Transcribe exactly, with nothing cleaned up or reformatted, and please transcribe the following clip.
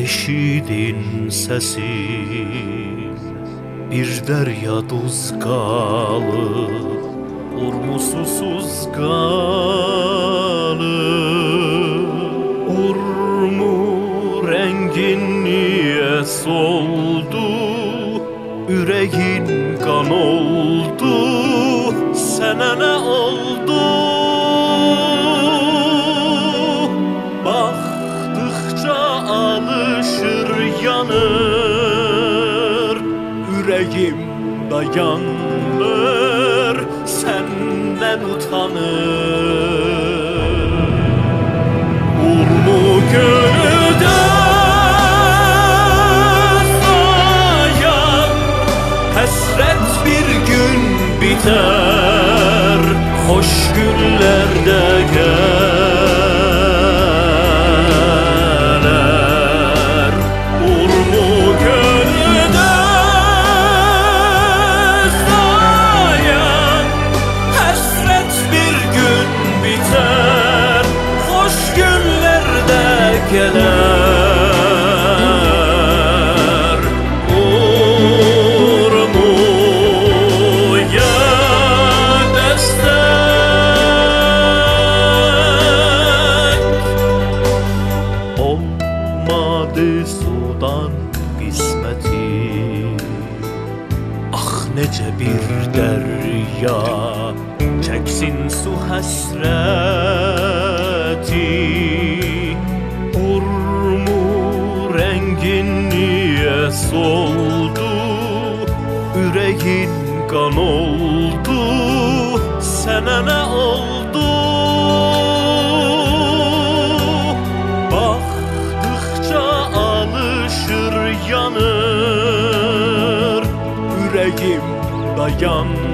eşidin səsi, bir dərya duz qalıb, urmusuzsuz qalıb. Urmu rəngin niyə soldu, ürəyin qan oldu, sənə nə oldu? Baxdıqca alışır, yanır, ürəyim dayanmır, səndən utanır. Urmu gönüldə sayan, həsrət bir gün biter, xoş günlərdə gələr. Urmu gönüldə sayan, həsrət bir gün biter, xoş günlərdə gələr. Urmu ya destek, olmadı sudan qisməti. Ax necə bir dərya çəksin su həsrəti. Urmu rəngin niyə soldu, ürəyin qan oldu, sənə nə oldu? Baxdıqca alışır, yanır, ürəyim dayanmır,